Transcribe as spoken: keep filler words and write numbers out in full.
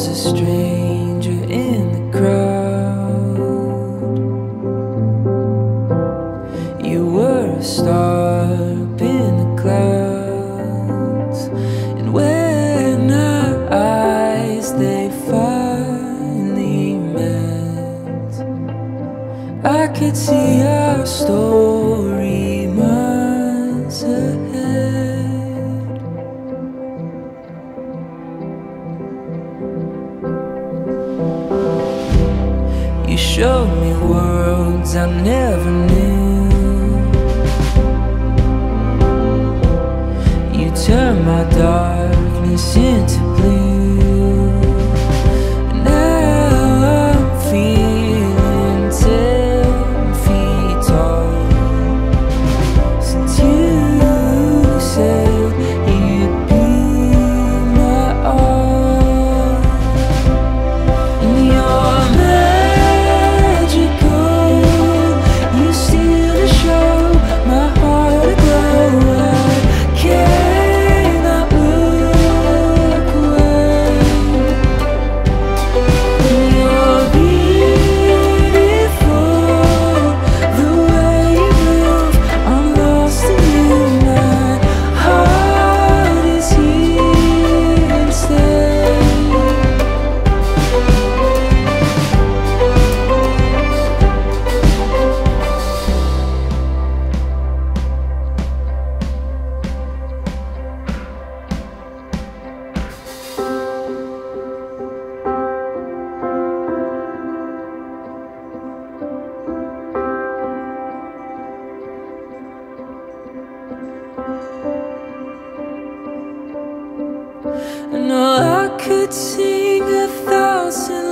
a stranger in the crowd. You were a star up in the clouds, and when our eyes they finally met, I could see our story months ahead. You showed me worlds I never knew. You turned my darkness into blue. And now I'm feeling ten feet tall, since you said you'd be my all. And you're magical, you steal the show, my heart aglow. I cannot look away. And you're beautiful, the way you move, I'm lost in you. My heart is here to stay. I know I could sing a thousand